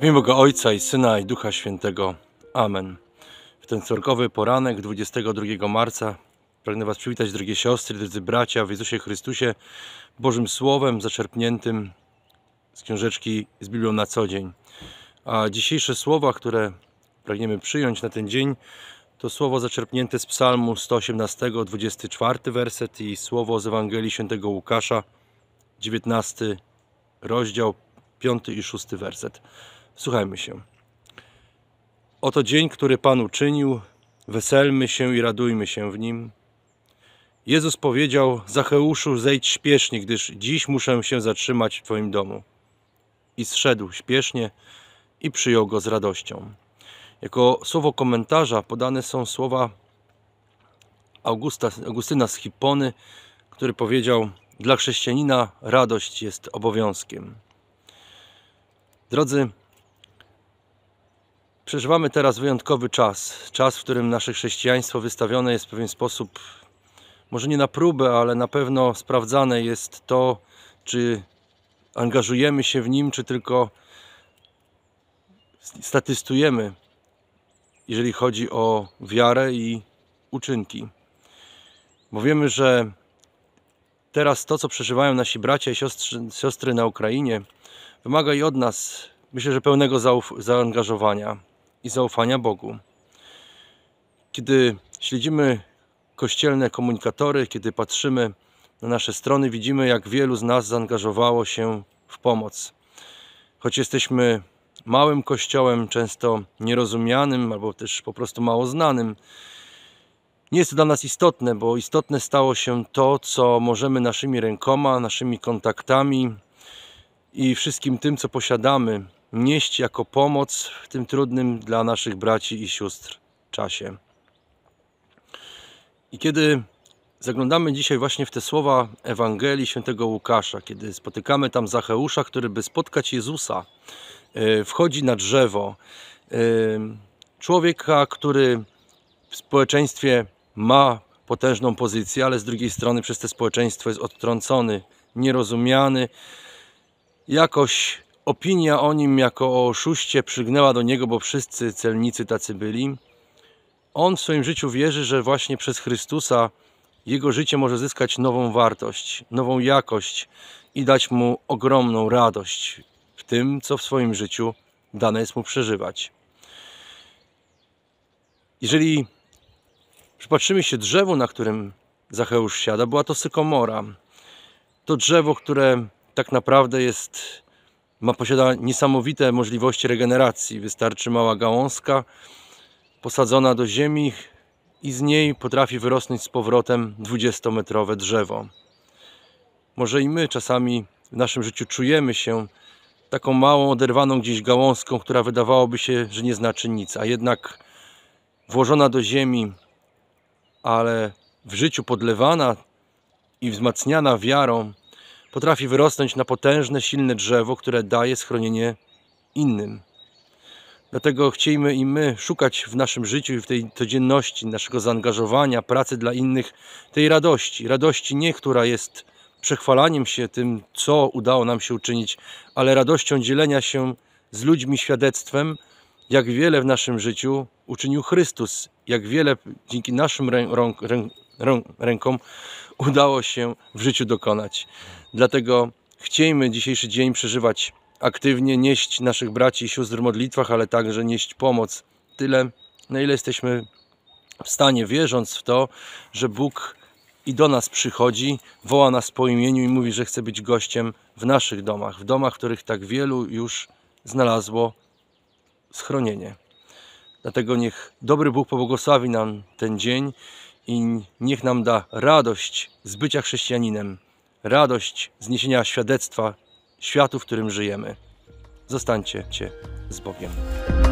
W imię Boga Ojca i Syna i Ducha Świętego. Amen. W ten wtorkowy poranek 22 marca pragnę Was przywitać, drogie siostry, drodzy bracia w Jezusie Chrystusie, Bożym Słowem zaczerpniętym z książeczki z Biblią na co dzień. A dzisiejsze słowa, które pragniemy przyjąć na ten dzień, to słowo zaczerpnięte z Psalmu 118, 24 werset i słowo z Ewangelii Świętego Łukasza, 19 rozdział, 5 i 6 werset. Słuchajmy się. Oto dzień, który Pan uczynił, weselmy się i radujmy się w nim. Jezus powiedział: Zacheuszu, zejdź śpiesznie, gdyż dziś muszę się zatrzymać w Twoim domu. I zszedł śpiesznie i przyjął go z radością. Jako słowo komentarza podane są słowa Augustyna z Hippony, który powiedział: dla chrześcijanina radość jest obowiązkiem. Drodzy, przeżywamy teraz wyjątkowy czas. Czas, w którym nasze chrześcijaństwo wystawione jest w pewien sposób, może nie na próbę, ale na pewno sprawdzane jest to, czy angażujemy się w nim, czy tylko statystujemy, jeżeli chodzi o wiarę i uczynki. Bo wiemy, że teraz to, co przeżywają nasi bracia i siostry na Ukrainie, wymaga i od nas, myślę, że pełnego zaangażowania i zaufania Bogu. Kiedy śledzimy kościelne komunikatory, kiedy patrzymy na nasze strony, widzimy, jak wielu z nas zaangażowało się w pomoc. Choć jesteśmy małym kościołem, często nierozumianym albo też po prostu mało znanym, nie jest to dla nas istotne, bo istotne stało się to, co możemy naszymi rękoma, naszymi kontaktami i wszystkim tym, co posiadamy, nieść jako pomoc w tym trudnym dla naszych braci i sióstr czasie. I kiedy zaglądamy dzisiaj właśnie w te słowa Ewangelii Świętego Łukasza, kiedy spotykamy tam Zacheusza, który by spotkać Jezusa, wchodzi na drzewo, człowieka, który w społeczeństwie ma potężną pozycję, ale z drugiej strony przez to społeczeństwo jest odtrącony, nierozumiany. Jakoś opinia o nim jako o oszuście przygnęła do niego, bo wszyscy celnicy tacy byli. On w swoim życiu wierzy, że właśnie przez Chrystusa jego życie może zyskać nową wartość, nową jakość i dać mu ogromną radość w tym, co w swoim życiu dane jest mu przeżywać. Jeżeli przypatrzymy się drzewu, na którym Zacheusz siada, była to sykomora. To drzewo, które tak naprawdę posiada niesamowite możliwości regeneracji. Wystarczy mała gałązka posadzona do ziemi i z niej potrafi wyrosnąć z powrotem 20-metrowe drzewo. Może i my czasami w naszym życiu czujemy się taką małą, oderwaną gdzieś gałązką, która wydawałoby się, że nie znaczy nic, a jednak włożona do ziemi, ale w życiu podlewana i wzmacniana wiarą, potrafi wyrosnąć na potężne, silne drzewo, które daje schronienie innym. Dlatego chciejmy i my szukać w naszym życiu i w tej codzienności naszego zaangażowania, pracy dla innych, tej radości. Radości nie, która jest przechwalaniem się tym, co udało nam się uczynić, ale radością dzielenia się z ludźmi świadectwem, jak wiele w naszym życiu uczynił Chrystus, jak wiele dzięki naszym rękom udało się w życiu dokonać. Dlatego chciejmy dzisiejszy dzień przeżywać aktywnie, nieść naszych braci i sióstr w modlitwach, ale także nieść pomoc. Tyle, na ile jesteśmy w stanie, wierząc w to, że Bóg i do nas przychodzi, woła nas po imieniu i mówi, że chce być gościem w naszych domach, w domach, w których tak wielu już znalazło schronienie. Dlatego niech dobry Bóg pobłogosławi nam ten dzień i niech nam da radość z bycia chrześcijaninem, radość z niesienia świadectwa światu, w którym żyjemy. Zostańcie z Bogiem.